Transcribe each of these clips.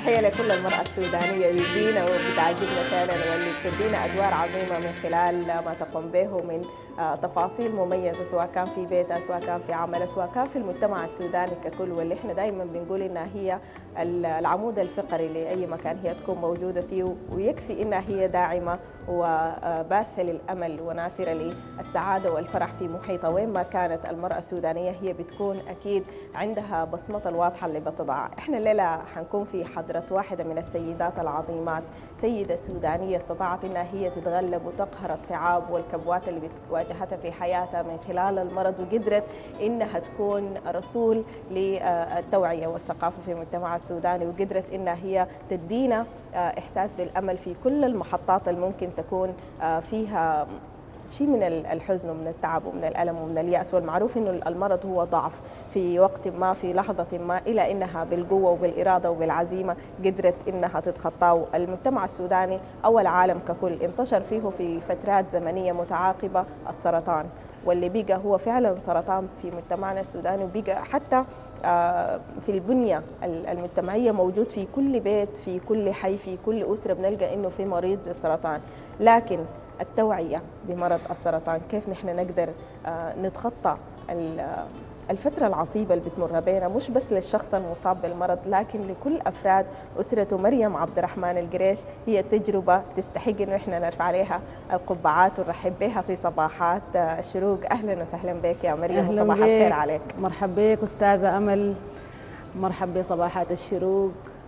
تحية لكل المرأة السودانية يجينا وبتعجبنا فعلا، واللي بتدينا أدوار عظيمة من خلال ما تقوم به من تفاصيل مميزة، سواء كان في بيتها، سواء كان في عملها، سواء كان في المجتمع السوداني ككل، واللي احنا دائما بنقول إنها هي العمود الفقري لأي مكان هي تكون موجودة فيه، ويكفي إنها هي داعمة وباثة للأمل وناثرة للسعادة والفرح في محيطها. وين ما كانت المرأة السودانية هي بتكون أكيد عندها بصمتها الواضحة اللي بتضعها. احنا الليلة حنكون في حضرة واحدة من السيدات العظيمات، سيدة سودانية استطاعت انها هي تتغلب وتقهر الصعاب والكبوات اللي واجهتها في حياتها من خلال المرض، وقدرت انها تكون رسول للتوعية والثقافة في المجتمع السوداني، وقدرت انها هي تدينا احساس بالامل في كل المحطات اللي ممكن تكون فيها شيء من الحزن ومن التعب ومن الألم ومن اليأس. والمعروف إنه المرض هو ضعف في وقت ما، في لحظة ما، إلى إنها بالقوة وبالإرادة وبالعزيمة قدرت إنها تتخطاه. المجتمع السوداني أو العالم ككل انتشر فيه في فترات زمنية متعاقبة السرطان، واللي بقى هو فعلا سرطان في مجتمعنا السوداني، وبقى حتى في البنية المجتمعية موجود في كل بيت، في كل حي، في كل أسرة بنلقى إنه في مريض للسرطان. لكن التوعية بمرض السرطان، كيف نحن نقدر نتخطى الفترة العصيبة اللي بتمر بينا، مش بس للشخص المصاب بالمرض لكن لكل أفراد أسرته. مريم عبد الرحمن القريش هي تجربة تستحق إنه إحنا نرفع عليها القبعات ونرحب بها في صباحات الشروق. أهلا وسهلا بك يا مريم، وصباح الخير عليك. مرحبا بك أستاذة أمل، مرحبا بصباحات الشروق.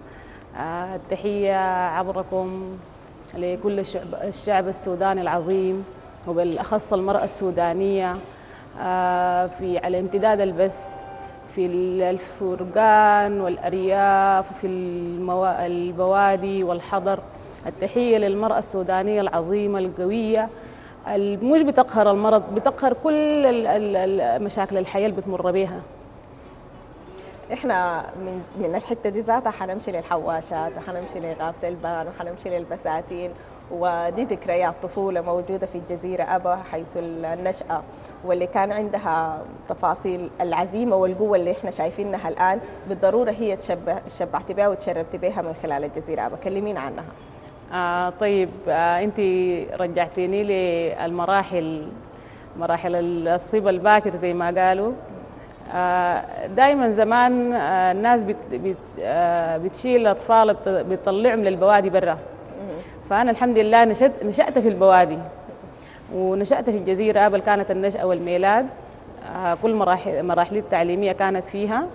التحية عبركم لكل الشعب السوداني العظيم، وبالأخص المرأة السودانية في على امتداد البث في الفرقان والأرياف وفي البوادي والحضر. التحية للمرأة السودانية العظيمة القوية، مش بتقهر المرض، بتقهر كل مشاكل الحياة اللي بتمر بها. احنا من الحته دي ذاتها حنمشي للحواشات، وحنمشي لغابه البان، وحنمشي للبساتين، ودي ذكريات طفوله موجوده في الجزيره ابا، حيث النشأه واللي كان عندها تفاصيل العزيمه والقوه اللي احنا شايفينها الان، بالضروره هي تشبعتي بها وتشربتي بها من خلال الجزيره ابا. كلمينا عنها. طيب، انت رجعتيني للمراحل، مراحل الصبا الباكر زي ما قالوا. دائما زمان الناس بتشيل الاطفال بتطلعهم للبوادي برا. فانا الحمد لله نشأت في البوادي، ونشأت في الجزيره قبل كانت النشأة والميلاد. كل مراحلي التعليميه كانت فيها.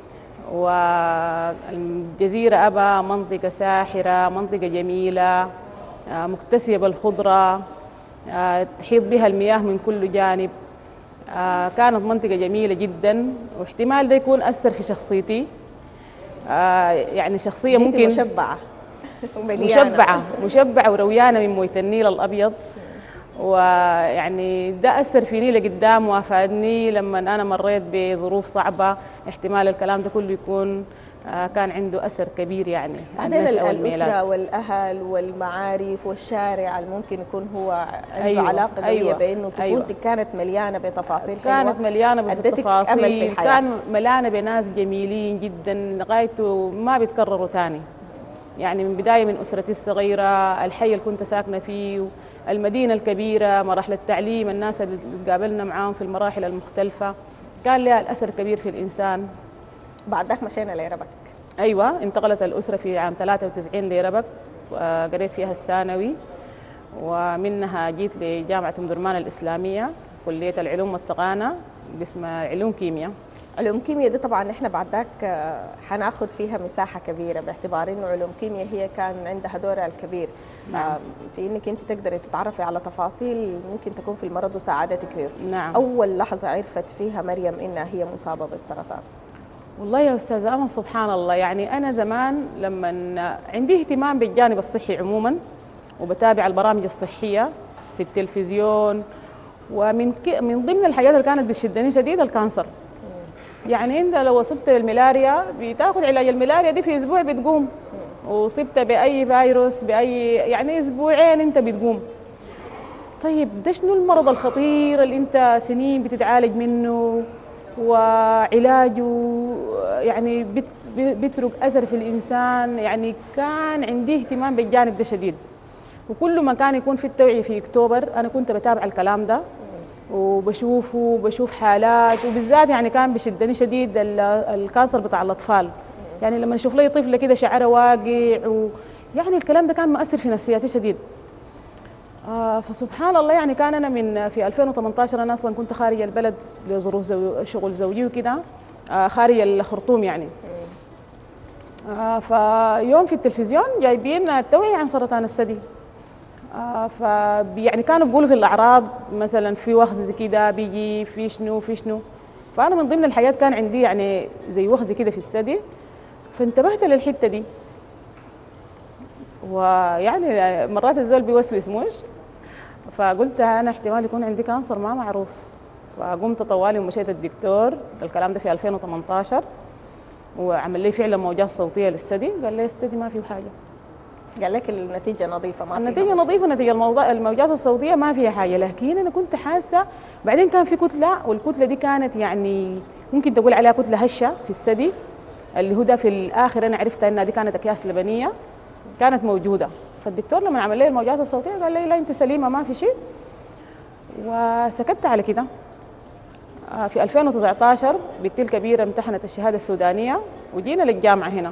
والجزيره أبا منطقه ساحره، منطقه جميله مكتسيه بالخضره، تحيط بها المياه من كل جانب. كانت منطقة جميلة جدا، واحتمال ده يكون أثر في شخصيتي. يعني شخصية ممكن مشبعة ومليانة، مشبعة ورويانة من موية النيل الأبيض. ويعني ده أثر فيني لقدام وافادني لما أنا مريت بظروف صعبة. احتمال الكلام ده كله يكون كان عنده أثر كبير. يعني بعدين الأسرة والأهل والمعارف والشارع اللي ممكن يكون هو عنده علاقة قوية بأنه طفولتك كانت مليانة بتفاصيل حلوة، كانت مليانة بتفاصيل، كان مليانة بناس جميلين جدا لغاية ما بيتكرروا تاني. يعني من بداية من أسرتي الصغيرة، الحي اللي كنت ساكنة فيه، المدينة الكبيرة، مراحل التعليم، الناس اللي تقابلنا معاهم في المراحل المختلفة، كان لها الأثر كبير في الإنسان. بعد ذاك مشينا لربك. أيوة، انتقلت الأسرة في عام 93 لربك، قريت فيها الثانوي، ومنها جيت لجامعة أم درمان الإسلامية، كلية العلوم والتقانة، قسم علوم كيمياء. علوم كيمياء دي طبعا احنا بعد ذاك حناخذ فيها مساحه كبيره، باعتبار انه علوم كيمياء هي كان عندها دورها الكبير. نعم. في انك انت تقدري تتعرفي على تفاصيل ممكن تكون في المرض وساعدتك فيه. نعم. اول لحظه عرفت فيها مريم انها هي مصابه بالسرطان؟ والله يا أستاذة أمل، سبحان الله، يعني أنا زمان لما عندي اهتمام بالجانب الصحي عموما، وبتابع البرامج الصحية في التلفزيون، من ضمن الحاجات اللي كانت بتشدني شديد الكانسر. يعني انت لو اصبت بالملاريا بتاخذ علاج الملاريا دي في اسبوع بتقوم، وصبت باي فيروس باي يعني اسبوعين انت بتقوم. طيب ده شنو المرض الخطير اللي انت سنين بتتعالج منه وعلاجه يعني بيترك اثر في الانسان. يعني كان عندي اهتمام بالجانب ده شديد، وكل ما كان يكون في التوعيه في اكتوبر انا كنت بتابع الكلام ده وبشوفه وبشوف حالات، وبالذات يعني كان بشدني شديد الكانسر بتاع الاطفال. يعني لما اشوف لي طفله كده شعرها واقع يعني الكلام ده كان مؤثر في نفسيتي شديد. فسبحان الله يعني كان انا من في 2018 انا اصلا كنت خارج البلد لظروف شغل زوجي وكده، خارج الخرطوم يعني. فيوم في التلفزيون جايبين التوعيه عن سرطان الثدي. يعني كانوا بيقولوا في الاعراض مثلا في وخز كده بيجي في شنو في شنو. فانا من ضمن الحاجات كان عندي يعني زي وخز كده في الثدي، فانتبهت للحته دي. ويعني مرات الزول بيوسوس موش، فقلت انا احتمال يكون عندي كانسر ما معروف. فقمت طوالي ومشيت الدكتور، الكلام ده في 2018، وعمل لي فعلا موجات صوتيه للثدي، قال لي الثدي ما فيه حاجه. قال لك النتيجه نظيفه ما فيها النتيجه نظيفه، نتيجه الموجات الصوتيه ما فيها حاجه، لكن انا كنت حاسه بعدين كان في كتله، والكتله دي كانت يعني ممكن تقول عليها كتله هشه في الثدي، اللي هو ده في الاخر انا عرفت انها دي كانت اكياس لبنيه كانت موجوده. فالدكتور لما عمل لي الموجات الصوتيه قال لي لا انت سليمه ما في شيء، وسكت على كده. في 2019 بنتي الكبيره امتحنت الشهاده السودانيه وجينا للجامعه هنا،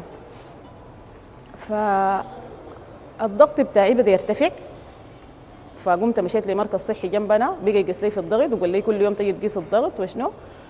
فالضغط بتاعي بدا يرتفع. فقمت مشيت لمركز صحي جنبنا، بقى يقيس لي في الضغط وقال لي كل يوم تجي تقيس الضغط وشنو.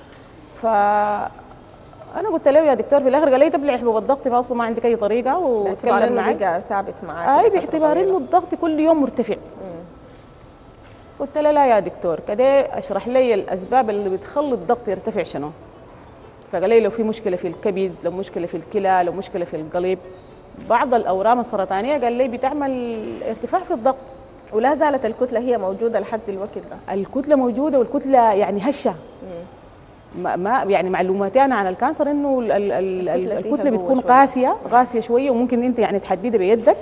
انا قلت له يا دكتور، في الاخر قال لي تبلعي حبوب الضغط، فاصلا ما عندك اي طريقه واتكلم معك. بقى ثابت معك باعتبار انه الضغط كل يوم مرتفع. قلت له لا يا دكتور، كده اشرح لي الاسباب اللي بتخلي الضغط يرتفع شنو. فقال لي لو في مشكله في الكبد، لو مشكله في الكلى، لو مشكله في القلب، بعض الاورام السرطانيه قال لي بتعمل ارتفاع في الضغط. ولا زالت الكتله هي موجوده لحد الوقت ده؟ الكتله موجوده، والكتله يعني هشه. ما يعني معلوماتي انا عن الكانسر انه الكتله بتكون قاسيه شويه، وممكن انت يعني تحددها بيدك.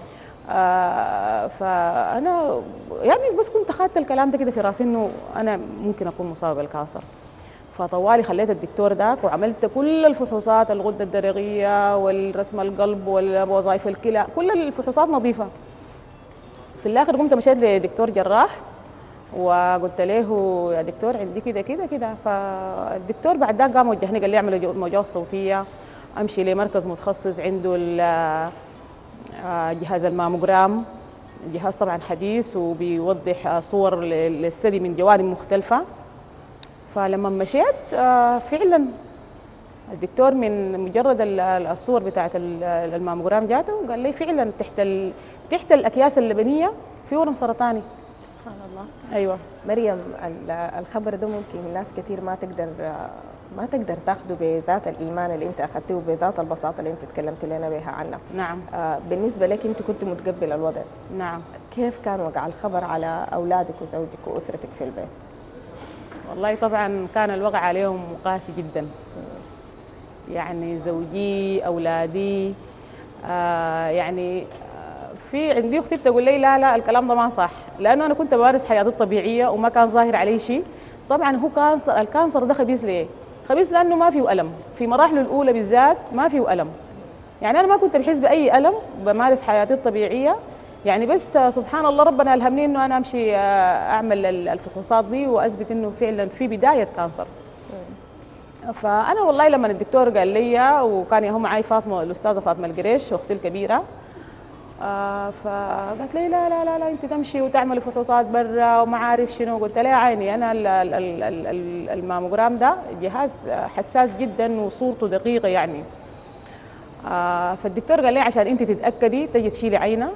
فانا يعني بس كنت اخذت الكلام ده كده في راسي انه انا ممكن اكون مصابه بالكانسر. فطوالي خليت الدكتور داك وعملت كل الفحوصات، الغده الدرقيه والرسم القلب ووظائف الكلى، كل الفحوصات نظيفه. في الاخر قمت مشيت لدكتور جراح وقلت له يا دكتور عندي كده كده كده. فالدكتور بعد ذاك قام وجهني قال لي اعمل موجات صوتيه، امشي لمركز متخصص عنده جهاز الماموجرام، جهاز طبعا حديث وبيوضح صور للثدي من جوانب مختلفه. فلما مشيت فعلا الدكتور من مجرد الصور بتاعت الماموجرام جاته قال لي فعلا تحت الاكياس اللبنيه في ورم سرطاني. سبحان الله. ايوه مريم، الخبر ده ممكن ناس كثير ما تقدر تاخده بذات الايمان اللي انت اخذته وبذات البساطه اللي انت تكلمت لنا بها عنها. نعم. بالنسبه لك انت كنت متقبل الوضع. نعم. كيف كان وقع الخبر على اولادك وزوجك واسرتك في البيت؟ والله طبعا كان الوضع عليهم قاسي جدا. يعني زوجي، اولادي، يعني في عندي اختي بتقول لي لا الكلام ده ما صح، لانه انا كنت بمارس حياتي الطبيعيه وما كان ظاهر علي شيء. طبعا هو الكانسر ده خبيث ليه؟ خبيث لانه ما فيه الم، في مراحله الاولى بالذات ما فيه الم. يعني انا ما كنت بحس باي الم، بمارس حياتي الطبيعيه. يعني بس سبحان الله ربنا الهمني انه انا امشي اعمل الفحوصات دي واثبت انه فعلا في بدايه كانسر. فانا والله لما الدكتور قال لي، وكان يهم معي فاطمه الاستاذه فاطمه القريش اختي الكبيره، فقالت لي لا انت تمشي وتعمل فحوصات برا وما عارف شنو. قلت لها عيني انا الماموجرام ده جهاز حساس جدا وصورته دقيقه يعني. فالدكتور قال لي عشان انت تتاكدي تجي تشيلي عينه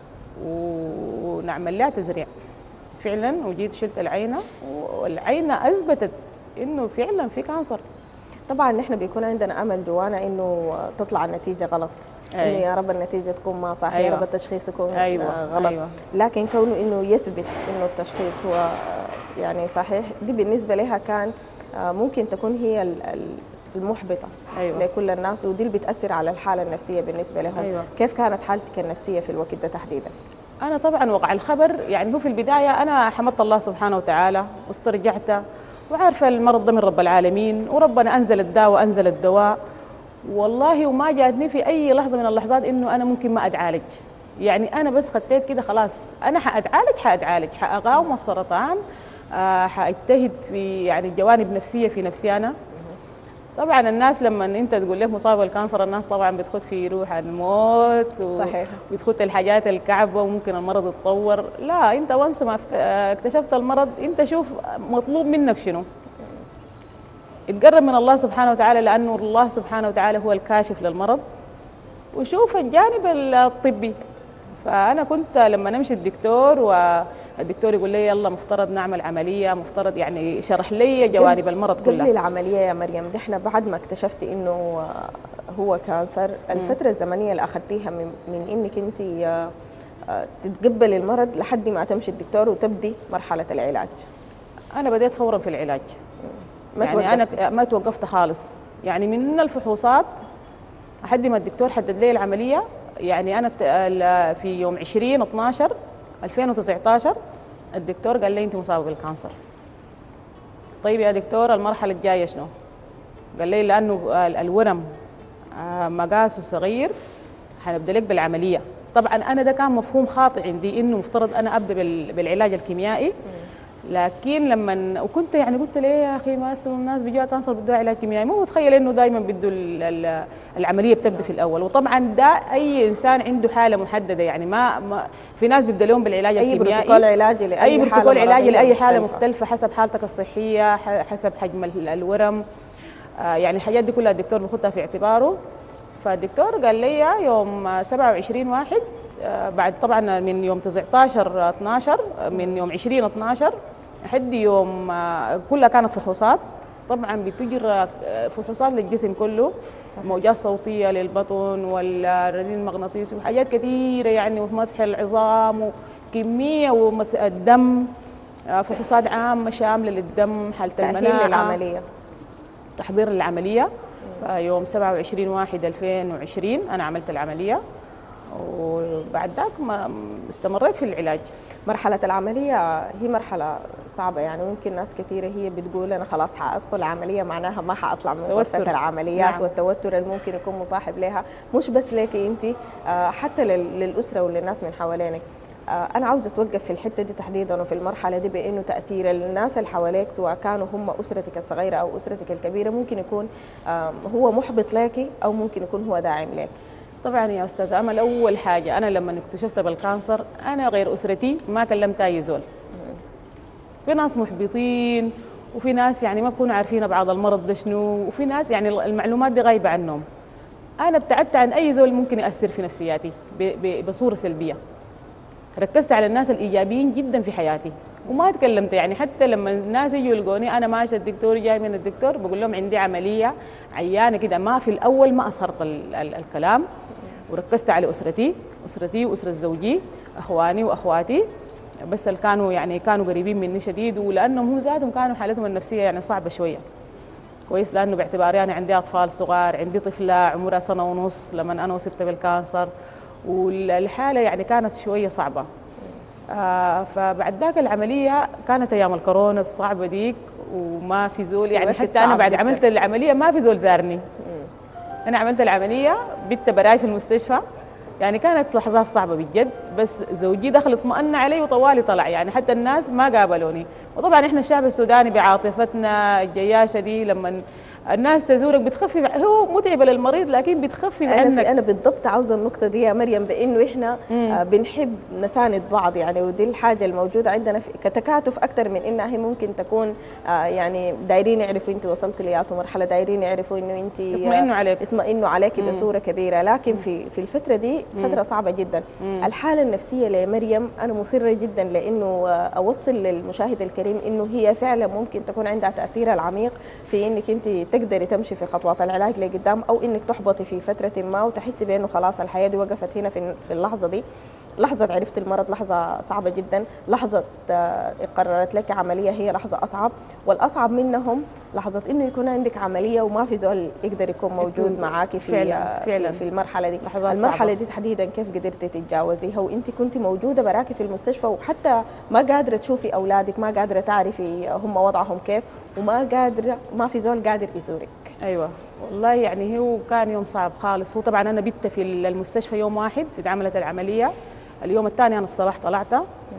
ونعمل لها تزريع. فعلا وجيت شلت العينه، والعينه اثبتت انه فعلا في كانسر. طبعا نحن بيكون عندنا امل جوانا انه تطلع النتيجه غلط. أيوة. انه يا رب النتيجه تكون ما صح. أيوة. يا رب التشخيص يكون غلط. أيوة. لكن كونه انه يثبت انه التشخيص هو يعني صحيح، دي بالنسبه لها كان ممكن تكون هي المحبطه. أيوة. لكل الناس، ودي اللي بتاثر على الحاله النفسيه بالنسبه لهم. أيوة. كيف كانت حالتك النفسيه في الوقت ده تحديدا؟ انا طبعا وقع الخبر يعني هو في البدايه انا حمدت الله سبحانه وتعالى واسترجعت وعارفه المرض ده من رب العالمين، وربنا انزل الداء وانزل الدواء والله، وما جاتني في اي لحظه من اللحظات انه انا ممكن ما اتعالج. يعني انا بس خطيت كده خلاص، انا حاتعالج حاقاوم السرطان، حاجتهد في يعني جوانب نفسيه في نفسي انا. طبعا الناس لما انت تقول لك مصاب بالكانسر، الناس طبعا بتخد في روح الموت صحيح. وبتخد الحاجات الكعبه وممكن المرض يتطور. لا، انت وانس ما اكتشفت المرض، انت شوف مطلوب منك شنو. اتقرب من الله سبحانه وتعالى، لانه الله سبحانه وتعالى هو الكاشف للمرض، وشوف الجانب الطبي. فانا كنت لما نمشي الدكتور والدكتور يقول لي يلا مفترض نعمل عمليه، مفترض يعني شرح لي جوانب المرض كلها. قبل العمليه يا مريم، دي احنا بعد ما اكتشفتي انه هو كانسر، الفتره الزمنيه اللي اخذتيها من انك انت تتقبلي المرض لحد ما تمشي الدكتور وتبدي مرحله العلاج؟ انا بديت فورا في العلاج، ما يعني توقفتي؟ انا ما توقفت خالص، يعني من الفحوصات لحد ما الدكتور حدد لي العمليه. يعني انا في يوم 20/12/2019 الدكتور قال لي انت مصابه بالكانسر. طيب يا دكتور المرحله الجايه شنو؟ قال لي لانه الورم مقاسه صغير حنبدا لك بالعمليه. طبعا انا ده كان مفهوم خاطئ عندي، انه مفترض انا ابدا بالعلاج الكيميائي. لكن لما وكنت يعني قلت ليه يا اخي، ما الناس بيجوا كانسر بدوا علاج كيميائي، مو متخيل انه دائما بدوا العمليه بتبدا في الاول. وطبعا ده اي انسان عنده حاله محدده، يعني ما في ناس بيبدا لهم بالعلاج اي الكيميائي، بروتوكول علاجي اي بروتوكول علاجي لاي حاله مختلفة. مختلفه حسب حالتك الصحيه، حسب حجم الورم. يعني الحاجات دي كلها الدكتور بياخدها في اعتباره. فالدكتور قال لي يوم 27/1 بعد طبعا من يوم 19/12، من يوم 20/12 لحد يوم كلها كانت فحوصات. طبعا بتجرى فحوصات للجسم كله، موجات صوتيه للبطن والرنين المغناطيسي وحاجات كثيره يعني، ومسح العظام وكميه والدم، فحوصات عامه شامله للدم، حاله المناعه، للعمليه، تحضير للعمليه. يوم 27/1/2020 انا عملت العمليه، وبعد ذاك استمريت في العلاج. مرحلة العملية هي مرحلة صعبة، يعني ممكن ناس كثيرة هي بتقول أنا خلاص حأدخل العملية معناها ما حأطلع من غرفة العمليات. نعم. والتوتر اللي ممكن يكون مصاحب لها مش بس لك أنت، حتى للأسرة وللناس من حوالينك. أنا عاوزة أتوقف في الحتة دي تحديدا وفي المرحلة دي، بأنه تأثير الناس اللي حواليك سواء كانوا هم أسرتك الصغيرة أو أسرتك الكبيرة ممكن يكون هو محبط لك أو ممكن يكون هو داعم لك. طبعا يا استاذ امل، اول حاجه انا لما اكتشفت بالكانسر انا غير اسرتي ما كلمت اي زول. في ناس محبطين، وفي ناس يعني ما بكونوا عارفين بعض المرض ده شنو، وفي ناس يعني المعلومات دي غايبه عنهم. انا ابتعدت عن اي زول ممكن ياثر في نفسياتي بصوره سلبيه، ركزت على الناس الايجابيين جدا في حياتي وما تكلمت. يعني حتى لما الناس يجوا يلقوني انا ماشيه الدكتور جاي من الدكتور، بقول لهم عندي عمليه عيانه كده. ما في الاول ما اثرت الكلام، وركزت على اسرتي واسره زوجي، اخواني واخواتي، بس اللي كانوا يعني كانوا قريبين مني شديد، ولانهم هم ذاتهم كانوا حالتهم النفسيه يعني صعبه شويه. كويس، لانه باعتباري انا عندي اطفال صغار، عندي طفله عمرها 1.5 سنة لما انا اصبت بالكانسر، والحاله يعني كانت شويه صعبه. فبعد ذاك العمليه كانت ايام الكورونا الصعبه ديك، وما في زول يعني، حتى انا بعد عملت العمليه ما في زول زارني. انا عملت العمليه بت براي في المستشفى، يعني كانت لحظات صعبه بجد. بس زوجي دخل اطمأن علي وطوالي طلع، يعني حتى الناس ما قابلوني. وطبعا احنا الشعب السوداني بعاطفتنا الجياشه دي، لما الناس تزورك بتخفف، هو متعبه للمريض لكن بتخفف عنك. انا بالضبط عاوزه النقطه دي يا مريم، بانه احنا بنحب نساند بعض يعني، ودي الحاجه الموجوده عندنا كتكاتف اكثر من انها هي ممكن تكون يعني دايرين يعرفوا انت وصلت لياتوا مرحله، دايرين يعرفوا انه انت يطمئنوا عليك بصوره كبيره. لكن في الفتره دي فتره صعبه جدا. الحاله النفسيه لمريم انا مصره جدا لانه اوصل للمشاهد الكريم انه هي فعلا ممكن تكون عندها تاثيرها العميق في انك انت تقدري تمشي في خطوات العلاج لقدام، او انك تحبطي في فتره ما وتحسي بانه خلاص الحياه دي وقفت هنا في اللحظه دي. لحظه عرفت المرض لحظه صعبه جدا، لحظه قررت لك عمليه هي لحظه اصعب، والاصعب منهم لحظه انه يكون عندك عمليه وما في زول يقدر يكون موجود معاكي في المرحله دي. المرحله دي تحديدا كيف قدرتي تتجاوزيها وانت كنت موجوده براكي في المستشفى، وحتى ما قادره تشوفي اولادك، ما قادره تعرفي هم وضعهم كيف، وما قادره، ما في زول قادر يزورك. ايوه والله يعني هو كان يوم صعب خالص. هو طبعا انا بت في المستشفى يوم واحد اتعملت العمليه، اليوم الثاني انا الصباح طلعت.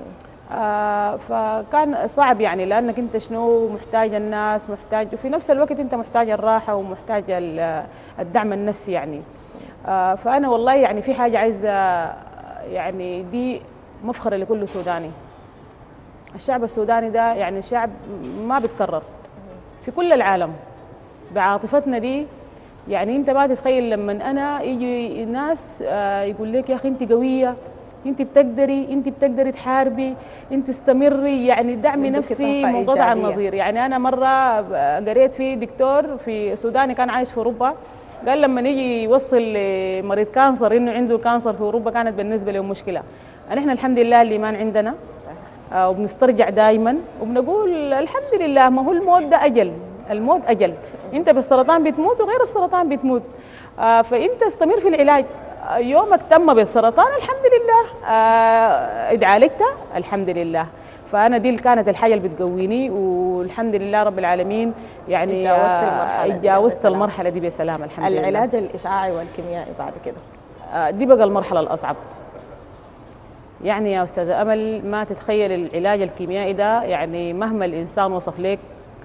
فكان صعب يعني، لانك انت شنو محتاج الناس، محتاج وفي نفس الوقت انت محتاج الراحه ومحتاج الدعم النفسي يعني. فانا والله يعني في حاجه عايزه، يعني دي مفخره لكل سوداني. الشعب السوداني ده يعني شعب ما بيتكرر في كل العالم بعاطفتنا دي. يعني انت ما تتخيل لما انا يجي ناس يقول لك يا اخي انت قويه، انت بتقدري تحاربي، انت استمري، يعني دعم نفسي منقطع النظير. يعني انا مره قريت في دكتور في سوداني كان عايش في اوروبا، قال لما يجي يوصل لمريض كانسر انه عنده كانسر في اوروبا كانت بالنسبه له مشكله. نحن الحمد لله الايمان عندنا وبنسترجع دائما وبنقول الحمد لله، ما هو الموت ده اجل، الموت اجل، انت بالسرطان بتموت وغير السرطان بتموت. فانت استمر في العلاج. يومك تم بالسرطان الحمد لله، اتعالجت الحمد لله. فانا دي كانت الحاجه اللي بتقويني، والحمد لله رب العالمين يعني تجاوزت المرحله دي بسلام الحمد لله. العلاج الاشعاعي والكيميائي بعد كده دي بقى المرحله الاصعب. يعني يا استاذه امل ما تتخيل العلاج الكيميائي ده، يعني مهما الانسان وصف لك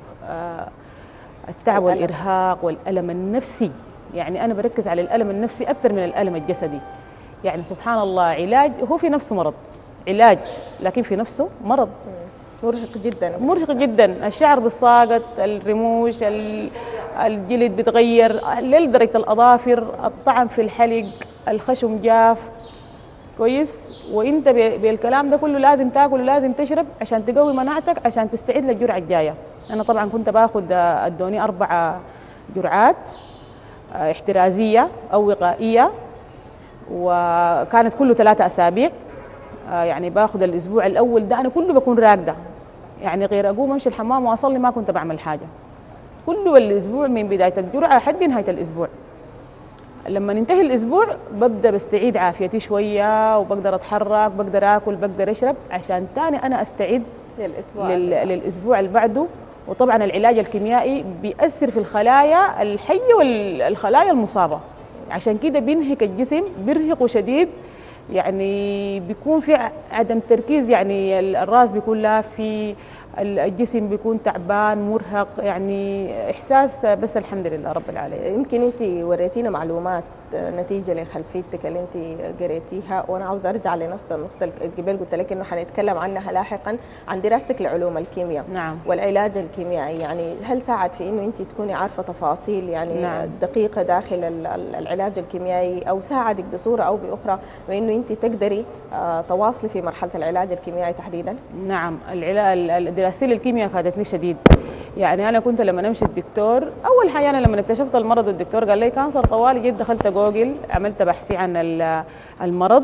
التعب والارهاق والالم النفسي، يعني انا بركز على الالم النفسي اكثر من الالم الجسدي. يعني سبحان الله، علاج هو في نفسه مرض، علاج لكن في نفسه مرض مرهق جدا، مرهق جدا. الشعر بالساقط، الرموش، الجلد بتغير لدرجه الاظافر، الطعن في الحلق، الخشم جاف كويس. وانت بالكلام ده كله لازم تاكل ولازم تشرب عشان تقوي مناعتك عشان تستعد للجرعه الجايه. انا طبعا كنت باخذ ادوني 4 جرعات احترازيه او وقائيه، وكانت كله 3 أسابيع. يعني باخذ الاسبوع الاول ده انا كله بكون راقده، يعني غير اقوم امشي الحمام واصلي ما كنت بعمل حاجه، كله الاسبوع من بدايه الجرعه لحد نهايه الاسبوع. لما ينتهي الاسبوع ببدا بستعيد عافيتي شويه، وبقدر اتحرك، بقدر اكل، بقدر اشرب عشان تاني انا استعد للاسبوع اللي بعده. وطبعا العلاج الكيميائي بيأثر في الخلايا الحيه والخلايا المصابه، عشان كده بينهك الجسم، بيرهقه شديد، يعني بيكون في عدم تركيز، يعني الراس بيكون لافي، الجسم بيكون تعبان مرهق، يعني احساس بس الحمد لله رب العالمين. يمكن انت وريتينا معلومات نتيجه لخلفيتك اللي انت قريتيها، وانا عاوز ارجع لنفس النقطه اللي قبل قلت لك انه حنتكلم عنها لاحقا، عن دراستك لعلوم الكيمياء. نعم. والعلاج الكيميائي، يعني هل ساعد في انه انت تكوني عارفه تفاصيل يعني نعم. دقيقه داخل العلاج الكيميائي، او ساعدك بصوره او باخرى بانه انت تقدري تواصلي في مرحله العلاج الكيميائي تحديدا؟ نعم، دراستي للكيمياء فادتني شديد. يعني انا كنت لما امشي الدكتور، اول حاجه انا لما اكتشفت المرض الدكتور قال لي كانسر طوالي، جيت دخلت جوجل عملت بحثي عن المرض،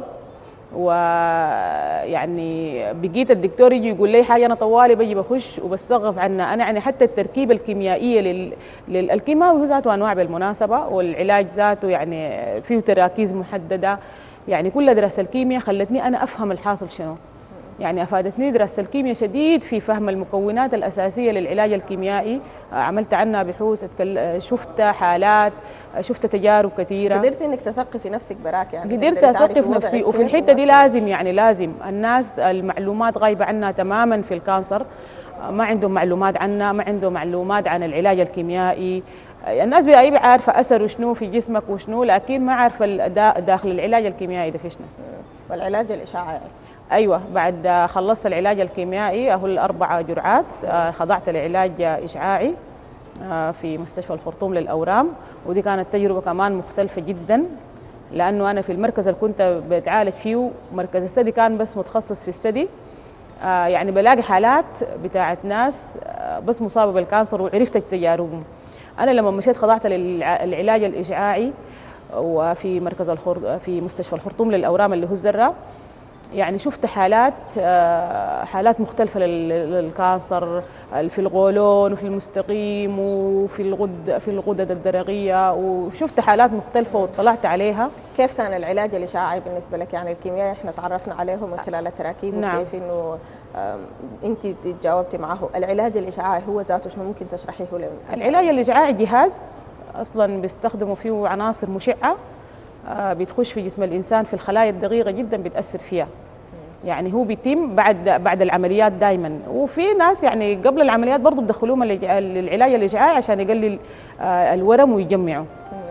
ويعني بقيت الدكتور يجي يقول لي حاجه انا طوالي بجي بخش وبستغرب عنها انا. يعني حتى التركيبه الكيميائيه للكيماوي هو ذاته انواع بالمناسبه، والعلاج ذاته يعني فيه تراكيز محدده. يعني كل دراسه الكيمياء خلتني انا افهم الحاصل شنو. يعني افادتني دراسه الكيمياء شديد في فهم المكونات الاساسيه للعلاج الكيميائي، عملت عنها بحوث، شفت حالات، شفت تجارب كثيره، قدرت انك تثقفي نفسك براك، يعني قدرت اثقف نفسي. وفي الحته دي لازم يعني لازم الناس المعلومات غايبه عنها تماما في الكانسر، ما عندهم معلومات عنها، ما عندهم معلومات عن العلاج الكيميائي. الناس بيبقى عارفه اثره شنو في جسمك وشنو، لكن ما عارفه داخل العلاج الكيميائي ده في شنو. والعلاج الاشعاعي، ايوه بعد خلصت العلاج الكيميائي اهو ال4 جرعات، خضعت لعلاج اشعاعي في مستشفى الخرطوم للاورام، ودي كانت تجربه كمان مختلفه جدا، لانه انا في المركز اللي كنت بتعالج فيه مركز استدي كان بس متخصص في الثدي. يعني بلاقي حالات بتاعت ناس بس مصابه بالكانسر وعرفت تجاربهم. انا لما مشيت خضعت للعلاج الاشعاعي وفي في مستشفى الخرطوم للاورام اللي هو الزرة، يعني شفت حالات مختلفة للكانسر في القولون وفي المستقيم وفي في الغدد الدرقية، وشفت حالات مختلفة واطلعت عليها. كيف كان العلاج الإشعاعي بالنسبة لك؟ يعني الكيميائي احنا تعرفنا عليه من خلال التراكيب، نعم. وكيف انه انت تجاوبتي معه. العلاج الإشعاعي هو ذاته شنو؟ ممكن تشرحيه لنا؟ العلاج الإشعاعي جهاز أصلا بيستخدموا فيه عناصر مشعة بتخش في جسم الإنسان في الخلايا الدقيقة جدا بتأثر فيها. يعني هو بيتم بعد العمليات دائما، وفي ناس يعني قبل العمليات برضه بدخلوهم للعلاج الإشعاعي عشان يقلل الورم ويجمعه.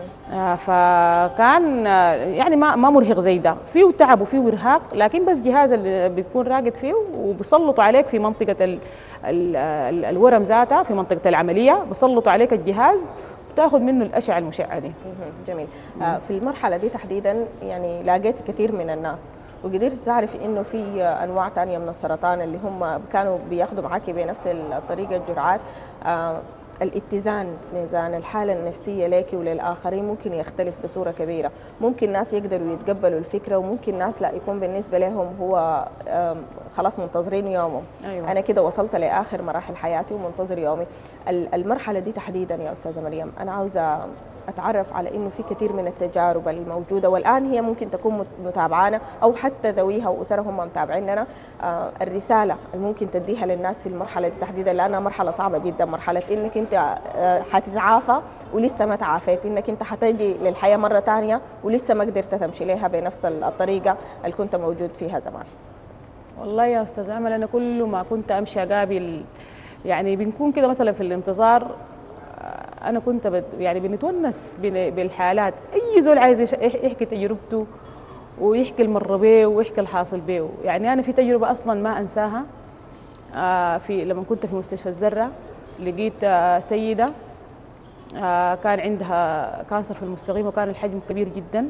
فكان يعني ما مرهق زي ده، فيه تعب وفيه ارهاق، لكن بس جهاز اللي بتكون راقد فيه وبيسلطوا عليك في منطقه الورم ذاتها، في منطقه العمليه بيسلطوا عليك الجهاز وتاخذ منه الاشعه المشعه دي. جميل. في المرحله دي تحديدا يعني لاقيت كثير من الناس، وقدرت تعرفي انه في انواع ثانيه من السرطان اللي هم كانوا بياخذوا معاكي بنفس الطريقه الجرعات. الاتزان، ميزان الحالة النفسية لك وللآخرين ممكن يختلف بصورة كبيرة. ممكن ناس يقدروا يتقبلوا الفكرة، وممكن ناس لا، يكون بالنسبة لهم هو خلاص منتظرين يومهم. أيوة. أنا كده وصلت لآخر مراحل حياتي ومنتظر يومي. المرحلة دي تحديدا يا أستاذة مريم، أنا عاوزة أتعرف على إنه في كثير من التجارب الموجودة والآن هي ممكن تكون متابعانا، أو حتى ذويها وأسرهم متابعيننا. الرسالة اللي ممكن تديها للناس في المرحلة دي تحديدا، لأنها مرحلة صعبة جدا، مرحلة إنك أنت حتتعافى ولسه ما تعافيت، إنك أنت حتجي للحياة مرة ثانية ولسه ما قدرت تمشي لها بنفس الطريقة اللي كنت موجود فيها زمان. والله يا أستاذ أمل، أنا كل ما كنت أمشي أقابل يعني بنكون كده مثلا في الانتظار، أنا كنت يعني بنتونس بالحالات. أي زول عايز يحكي تجربته ويحكي المر بيه ويحكي الحاصل بيه. يعني أنا في تجربة أصلا ما أنساها، لما كنت في مستشفى الزرة لقيت سيدة كان عندها كانسر في المستقيم وكان الحجم كبير جدا.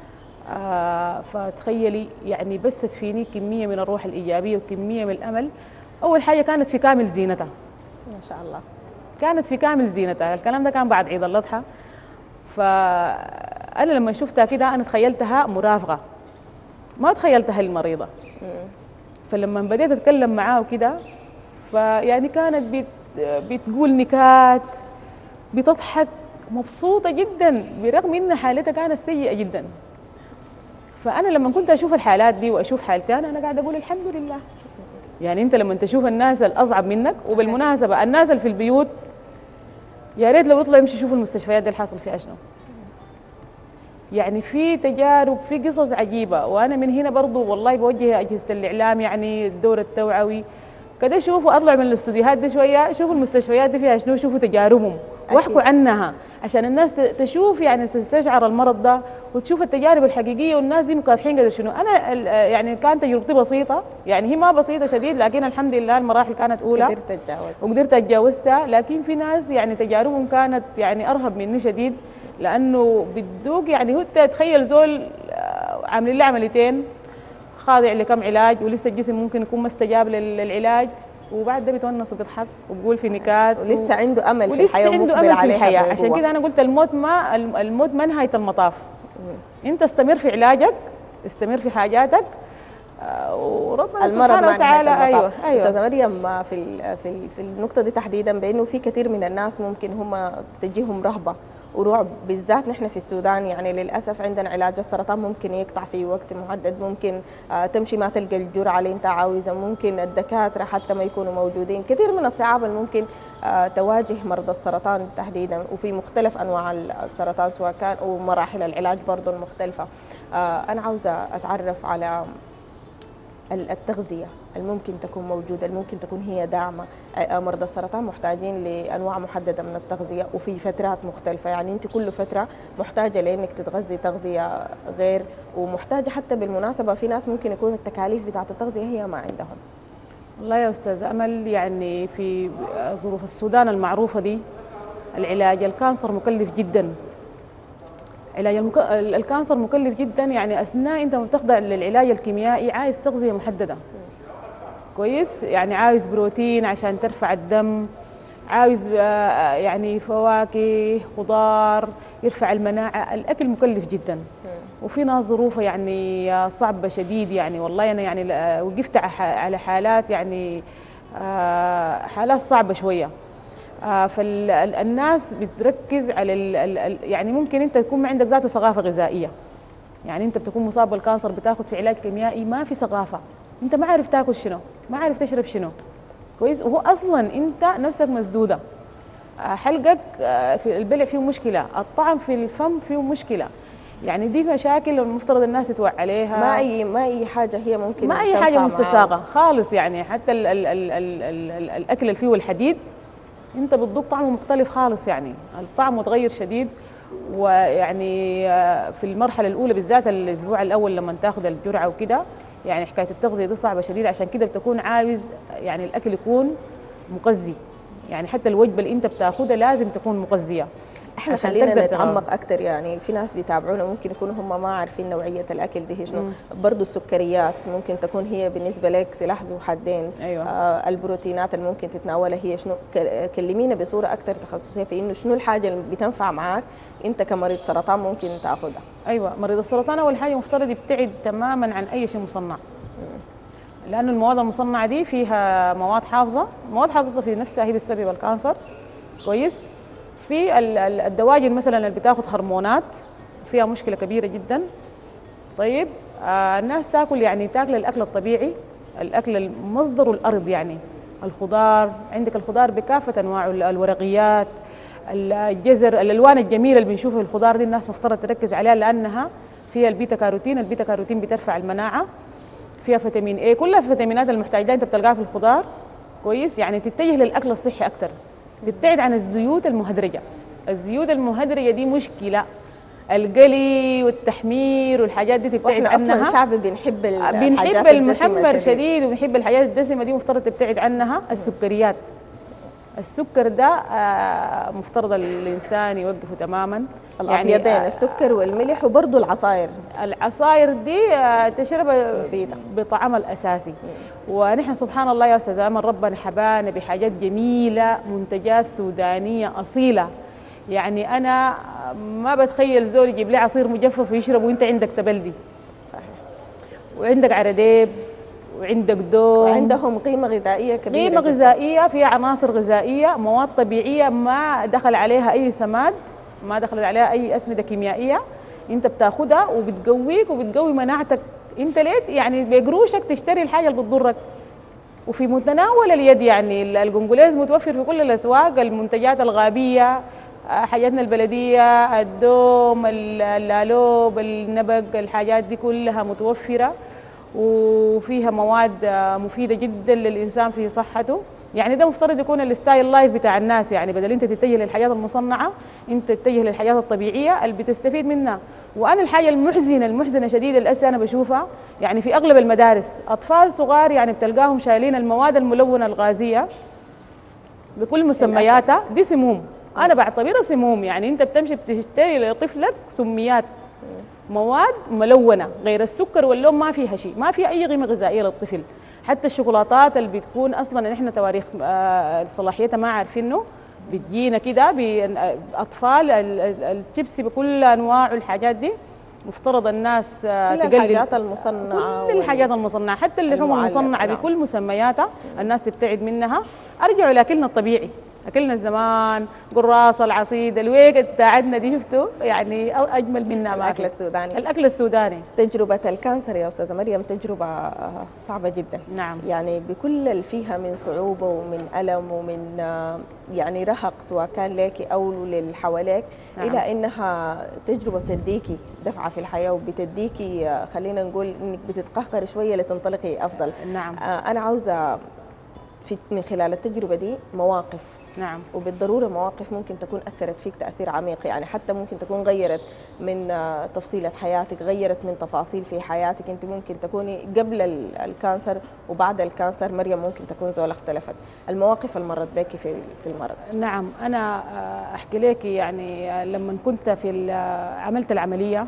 فتخيلي يعني بثت فيني كمية من الروح الإيجابية وكمية من الأمل. أول حاجة كانت في كامل زينتها، ما شاء الله، كانت في كامل زينتها. الكلام ده كان بعد عيد الأضحى. فأنا لما شفتها كده أنا تخيلتها مرافقة، ما تخيلتها المريضة. فلما بديت أتكلم معاه وكده، فيعني كانت بتقول نكات، بتضحك، مبسوطة جدا برغم إن حالتها كانت سيئة جدا. فأنا لما كنت أشوف الحالات دي وأشوف حالتي أنا قاعدة أقول الحمد لله. يعني أنت لما تشوف الناس الأصعب منك، وبالمناسبة الناس اللي في البيوت يا ريت لو يطلعوا يمشي يشوفوا المستشفيات دي الحاصل فيها شنو. يعني في تجارب، في قصص عجيبة. وأنا من هنا برضو والله بوجه أجهزة الإعلام، يعني الدور التوعوي كده، شوفوا اطلعوا من الاستوديوهات دي شويه، شوفوا المستشفيات دي فيها شنو، شوفوا تجاربهم واحكوا عنها عشان الناس تشوف، يعني تستشعر المرض ده وتشوف التجارب الحقيقيه والناس دي مكافحين قدر شنو. انا يعني كانت تجربتي بسيطه، يعني هي ما بسيطه شديد، لكن الحمد لله المراحل كانت اولى قدرت اتجاوز وقدرت اتجاوزتها. لكن في ناس يعني تجاربهم كانت يعني ارهب مني شديد، لانه بدوك يعني هو تخيل زول عاملين له عمليتين، خاضع لكم علاج، ولسه الجسم ممكن يكون ما استجاب للعلاج، وبعد ده بيتونس وبيضحك وبيقول في نكات، ولسه عنده امل في ولسه الحياه عنده ومقبل امل في عليها الحياه. بقوة. عشان كده انا قلت الموت ما نهايه المطاف. انت استمر في علاجك، استمر في حاجاتك، وربنا سبحانه وتعالى. ايوه استاذه مريم، في النقطه دي تحديدا، بانه في كثير من الناس ممكن هم تجيهم رهبه ورعب، بالذات نحن في السودان. يعني للاسف عندنا علاج السرطان ممكن يقطع في وقت محدد، ممكن تمشي ما تلقى الجرعه اللي انت عاوزها، ممكن الدكاتره حتى ما يكونوا موجودين. كثير من الصعاب اللي ممكن تواجه مرضى السرطان تحديدا، وفي مختلف انواع السرطان سواء كان ومراحل العلاج برضه المختلفه. انا عاوزه اتعرف على التغذية الممكن تكون موجودة، الممكن تكون هي داعمة. مرضى السرطان محتاجين لأنواع محددة من التغذية وفي فترات مختلفة. يعني أنت كل فترة محتاجة لأنك تتغذي تغذية غير، ومحتاجة حتى بالمناسبة في ناس ممكن يكون التكاليف بتاعة التغذية هي ما عندهم. والله يا أستاذ أمل، يعني في ظروف السودان المعروفة دي العلاج الكانسر مكلف جدا. علاج الكانسر مكلف جدا، يعني اثناء انت ما بتخضع للعلاج الكيميائي عايز تغذيه محدده كويس، يعني عايز بروتين عشان ترفع الدم، عايز يعني فواكه، خضار يرفع المناعه. الاكل مكلف جدا. وفي ناس ظروفها يعني صعبة شديد. يعني والله أنا يعني وقفت على حالات يعني حالات صعبة شوية. فالناس بتركز على يعني ممكن انت تكون ما عندك ذاته ثقافة غذائية. يعني انت بتكون مصاب بالكانسر بتاخد في علاج كيميائي، ما في ثقافة، انت ما عارف تاكل شنو، ما عارف تشرب شنو كويس، وهو اصلا انت نفسك مسدودة. حلقك في البلع فيه مشكلة، الطعم في الفم فيه مشكلة. يعني دي مشاكل المفترض الناس تتوعى عليها. ما اي حاجه هي ممكن ما اي حاجه مستساغه خالص. يعني حتى ال الاكل اللي فيه الحديد انت بتذوق طعمه مختلف خالص، يعني الطعم متغير شديد. ويعني في المرحله الاولى بالذات الاسبوع الاول لما تاخذ الجرعه وكده، يعني حكايه التغذيه دي صعبه شديد. عشان كده بتكون عاوز يعني الاكل يكون مغذي، يعني حتى الوجبه اللي انت بتاخذها لازم تكون مغذيه. احنا خلينا نتعمق اكثر. يعني في ناس بيتابعونا ممكن يكونوا هم ما عارفين نوعيه الاكل دي شنو. برضه السكريات ممكن تكون هي بالنسبه لك سلاح ذو حدين. أيوة. البروتينات اللي ممكن تتناولها هي شنو. كلمينا بصوره اكثر تخصصيه في انه شنو الحاجه اللي بتنفع معك انت كمريض سرطان ممكن تاخذها. ايوه، مريض السرطان اول حاجه مفترض يبتعد تماما عن اي شيء مصنع، لانه المواد المصنعه دي فيها مواد حافظه. مواد حافظه في نفسها هي بتسبب الكانسر كويس. في الدواجن مثلا اللي بتاخذ هرمونات فيها مشكله كبيره جدا. طيب الناس تاكل يعني تاكل الاكل الطبيعي، الاكل المصدر الارض. يعني الخضار، عندك الخضار بكافه انواعه، الورقيات، الجزر، الالوان الجميله اللي بنشوفها في الخضار دي الناس مفترض تركز عليها لانها فيها البيتا كاروتين. البيتا كاروتين بترفع المناعه، فيها فيتامين اي، كلها الفيتامينات المحتاجه انت بتلقاها في الخضار كويس. يعني تتجه للاكل الصحي اكثر، تبتعد عن الزيوت المهدرجه. الزيوت المهدرجه دي مشكله، القلي والتحمير والحاجات دي تبتعد عنها. اصلا شعب بنحب المحمر شديد وبنحب الحاجات الدسمه دي، مفترض تبتعد عنها. السكريات، السكر ده مفترض الانسان يوقفه تماما. الابيضين يعني السكر والملح، وبرضه العصاير دي تشربها مفيدة بطعمها الاساسي. ونحن سبحان الله يا استاذ امل ربنا حبانا بحاجات جميله، منتجات سودانيه اصيله. يعني انا ما بتخيل زول يجيب لي عصير مجفف ويشرب وانت عندك تبلدي. صحيح. وعندك عرديب وعندك دوم، وعندهم قيمة غذائية كبيرة، قيمة غذائية، فيها عناصر غذائية، مواد طبيعية ما دخل عليها أي سماد، ما دخل عليها أي أسمدة كيميائية. أنت بتاخدها وبتقويك وبتقوي مناعتك. أنت ليه يعني بقروشك تشتري الحاجة اللي بتضرك؟ وفي متناول اليد. يعني القنقليز متوفر في كل الأسواق. المنتجات الغابية، حاجاتنا البلدية، الدوم، اللالوب، النبق، الحاجات دي كلها متوفرة وفيها مواد مفيدة جدا للإنسان في صحته. يعني ده مفترض يكون الستايل لايف بتاع الناس. يعني بدل انت تتجه للحاجات المصنعة، انت تتجه للحاجات الطبيعية اللي بتستفيد منها. وانا الحاجة المحزنة شديدة الأسى انا بشوفها يعني في اغلب المدارس اطفال صغار يعني بتلقاهم شايلين المواد الملونة الغازية بكل مسمياتها. دي سموم، انا بعتبرها سموم. يعني انت بتمشي بتشتري لطفلك سميات، مواد ملونه غير السكر واللون، ما فيها شيء، ما في اي قيمه غذائيه للطفل. حتى الشوكولاتات اللي بتكون اصلا نحن تواريخ صلاحيتها ما عارفينه، بتجينا كده باطفال الشيبسي بكل انواعه. الحاجات دي مفترض الناس تقلل كل الحاجات المصنعه، كل الحاجات المصنعه، حتى اللحوم المصنعه بكل مسمياتها الناس تبتعد منها. ارجعوا لاكلنا الطبيعي، اكلنا الزمان، قراص، العصيد، الويق بتاعتنا دي شفتوا يعني اجمل منها الاكل السوداني. الاكل السوداني. تجربه الكانسر يا استاذه مريم تجربه صعبه جدا. نعم. يعني بكل اللي فيها من صعوبه ومن الم ومن يعني رهق سواء كان لك او للي حواليك. نعم. الى انها تجربه بتديكي دفعه في الحياه وبتديكي خلينا نقول انك بتتقهقري شويه لتنطلقي افضل. نعم. انا عاوزه من خلال التجربه دي مواقف. نعم. وبالضروره مواقف ممكن تكون اثرت فيك تاثير عميق. يعني حتى ممكن تكون غيرت من تفصيله حياتك، غيرت من تفاصيل في حياتك. انت ممكن تكوني قبل الكانسر وبعد الكانسر مريم ممكن تكون زول اختلفت. المواقف اللي مرت بك في المرض. نعم. انا احكي لك يعني لما كنت في عملت العمليه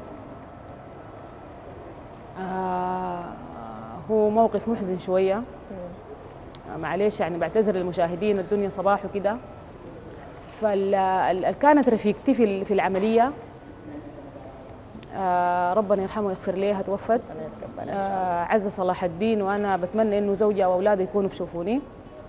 هو موقف محزن شويه. معليش يعني بعتذر للمشاهدين، الدنيا صباح وكده. كانت رفيقتي في العمليه ربنا يرحمه ويغفر لها، توفت. ربنا يتقبلها إن شاء الله. عز صلاح الدين، وأنا بتمنى إنه زوجي أو أولادي يكونوا بيشوفوني.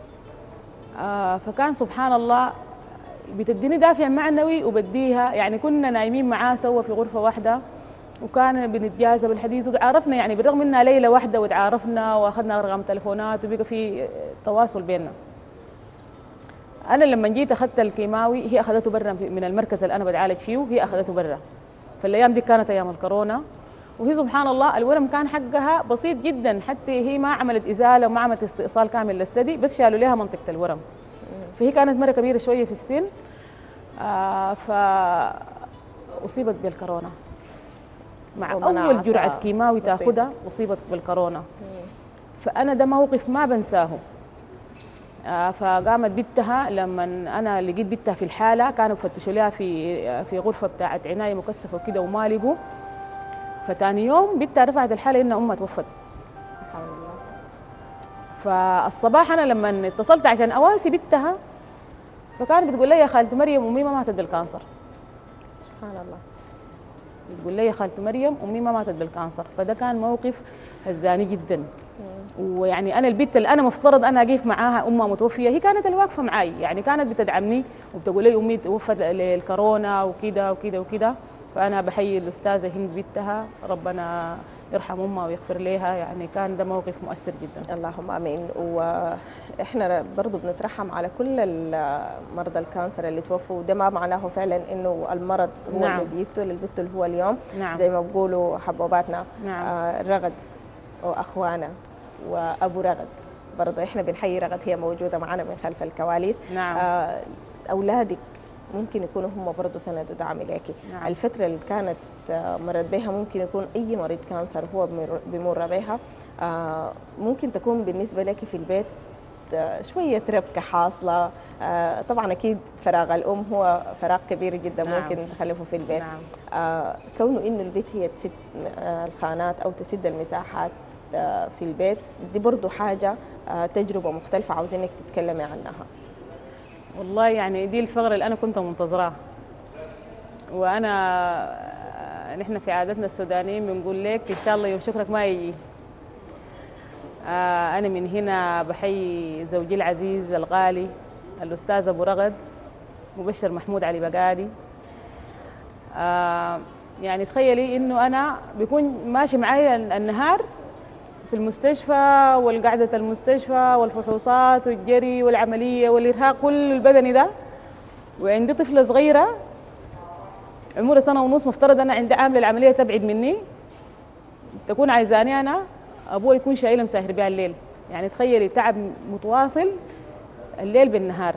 فكان سبحان الله بتديني دافع معنوي وبديها، يعني كنا نايمين معاه سوا في غرفة واحدة، وكان بنتجاذب الحديث وتعارفنا، يعني بالرغم انها ليله واحده وتعارفنا واخذنا ارقام تليفونات وبقى في تواصل بيننا. انا لما جيت اخذت الكيماوي هي اخذته برا من المركز اللي انا بتعالج فيه، هي اخذته برا. فالايام دي كانت ايام الكورونا، وهي سبحان الله الورم كان حقها بسيط جدا، حتى هي ما عملت ازاله وما عملت استئصال كامل للثدي، بس شالوا لها منطقه الورم. فهي كانت مره كبيره شويه في السن، فاصيبت بالكورونا مع اول جرعه كيماوي تاخذها، اصيبت بالكورونا. فانا ده موقف ما بنساه. فقامت بنتها لما انا لقيت بنتها في الحاله، كانوا بفتشوا لها في غرفه بتاعت عنايه مكثفه وكده وما لقوا. فتاني يوم بنتها رفعت الحاله ان امها توفت. سبحان الله. فالصباح انا لما اتصلت عشان اواسي بنتها، فكانت بتقول لي يا خالته مريم امي ما ماتت بالكانسر. سبحان الله. بتقول لي يا خالته مريم امي ما ماتت بالكانسر. فده كان موقف هزاني جدا. ويعني انا البنت اللي انا مفترض انا اقف معاها امها متوفيه، هي كانت الواقفه معي، يعني كانت بتدعمني وبتقول لي امي توفت للكورونا وكده وكده وكده. فانا بحيي الاستاذه هند بنتها، ربنا يرحم امها ويغفر لها، يعني كان ده موقف مؤثر جدا. اللهم امين. واحنا برضو بنترحم على كل مرضى الكانسر اللي توفوا، وده ما معناه فعلا انه المرض هو نعم. اللي بيقتل، اللي بيقتل هو اليوم. نعم. زي ما بقولوا حبوباتنا. نعم. رغد واخوانا وابو رغد، برضو احنا بنحيي رغد، هي موجوده معنا من خلف الكواليس. نعم. اولادك ممكن يكونوا هم برضه سند ودعم لك. نعم. الفترة اللي كانت مرت بها ممكن يكون أي مريض كانسر هو بمر بها، ممكن تكون بالنسبة لك في البيت شوية ربكة حاصلة. طبعا أكيد فراغ الأم هو فراغ كبير جدا. نعم. ممكن تخلفه في البيت. نعم. كونه إنه البيت هي تسد الخانات أو تسد المساحات في البيت، دي برضه حاجة تجربة مختلفة عاوزينك تتكلمي عنها. والله يعني دي الفقرة اللي أنا كنت منتظراها. نحن في عادتنا السودانيين بنقول لك إن شاء الله يوم شكرك ما يجي. أنا من هنا بحيي زوجي العزيز الغالي الأستاذ أبو رغد مبشر محمود علي بقادي. يعني تخيلي إنه أنا بيكون ماشي معي النهار في المستشفى والقعدة المستشفى والفحوصات والجري والعملية والإرهاق كل البدني ده، وعندي طفلة صغيرة عمرها سنة ونص، مفترض أنا عندي عاملة العملية تبعد مني، تكون عايزاني أنا أبوها يكون شايلة مساهر بها الليل. يعني تخيلي تعب متواصل الليل بالنهار.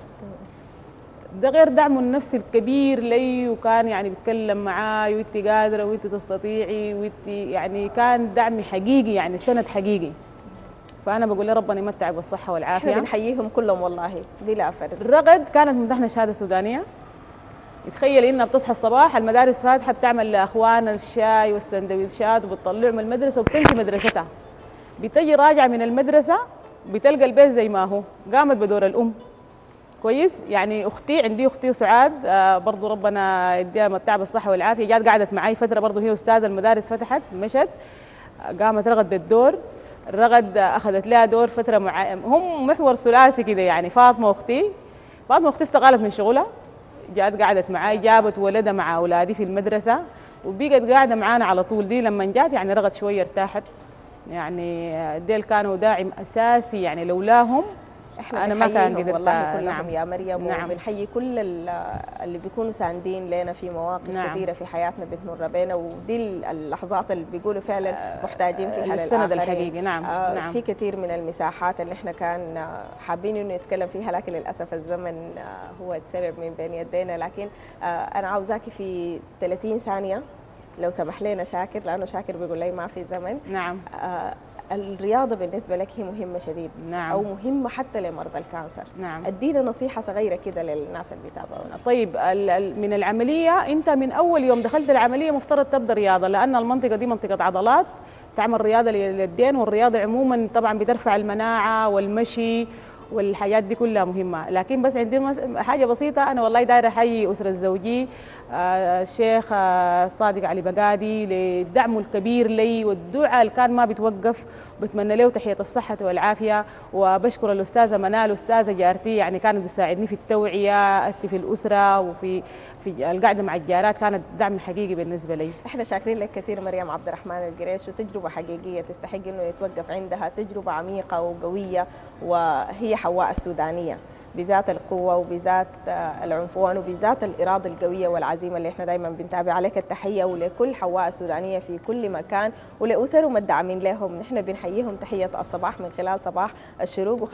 ده غير دعمه النفسي الكبير لي، وكان يعني بيتكلم معاي وانت قادره وانت تستطيعي وانت، يعني كان دعم حقيقي، يعني سند حقيقي. فانا بقول له ربنا يمتعك بالصحه والعافيه. احنا بنحييهم كلهم والله بلا فرق. الرغد كانت ممتحنه شهاده سودانيه. يتخيل انها بتصحى الصباح المدارس فاتحه، بتعمل لاخوانها الشاي والسندويشات وبتطلعهم من المدرسه وبتمشي مدرستها. بتجي راجعه من المدرسه بتلقى البيت زي ما هو، قامت بدور الام. كويس. يعني عندي اختي سعاد برضو ربنا يديها متاع بالصحه والعافيه، جات قعدت معي فتره برضو، هي استاذه المدارس فتحت مشت، قامت رغد بالدور. الرغد اخذت لها دور فتره هم محور ثلاثي كده، يعني فاطمه اختي استقالت من شغلها، جات قعدت معي، جابت ولدها مع اولادي في المدرسه وبقت قاعده معانا على طول. دي لما جات يعني رغد شويه ارتاحت، يعني ديل كانوا داعم اساسي، يعني لولاهم احنا ما كان قدرت والله كلهم. نعم. يا مريم. نعم. وبنحيي كل اللي بيكونوا ساندين لنا في مواقف نعم. كثيره في حياتنا بتمر بينا، ودي اللحظات اللي بيقولوا فعلا محتاجين فيها السند الحقيقي. نعم. نعم. في كثير من المساحات اللي احنا كان حابين انه نتكلم فيها، لكن للاسف الزمن هو اتسرب من بين يدينا. لكن انا عاوزاكي في 30 ثانيه لو سمح لنا شاكر، لانه شاكر بيقول لي ما في زمن. نعم. الرياضة بالنسبة لك هي مهمة شديد. نعم. أو مهمة حتى لمرضى الكانسر. نعم. ادينا نصيحة صغيرة كده للناس اللي بيتابعونا. طيب من العملية، أنت من أول يوم دخلت العملية مفترض تبدأ رياضة، لأن المنطقة دي منطقة عضلات، تعمل رياضة لليدين، والرياضة عموما طبعا بترفع المناعة والمشي والحاجات دي كلها مهمة. لكن بس عندي حاجة بسيطة، أنا والله دايرة أحيي أسرة الزوجي الشيخ الصادق علي بقادي لدعمه الكبير لي والدعاء اللي كان ما بتوقف. بتمنى له تحية الصحة والعافية. وبشكر الأستاذة منال أستاذة جارتي، يعني كانت بتساعدني في التوعية في الأسرة وفي القعدة مع الجارات، كانت دعم حقيقي بالنسبة لي. احنا شاكرين لك كثير مريم عبد الرحمن القريش، وتجربة حقيقية تستحق انه يتوقف عندها، تجربة عميقة وقوية، وهي حواء السودانية بذات القوة وبذات العنفوان وبذات الإرادة القوية والعزيمة اللي احنا دايما بنتابع. عليك التحية ولكل حواء السودانية في كل مكان ولأسرهم الداعمين لهم، نحن بنحييهم تحية الصباح من خلال صباح الشروق.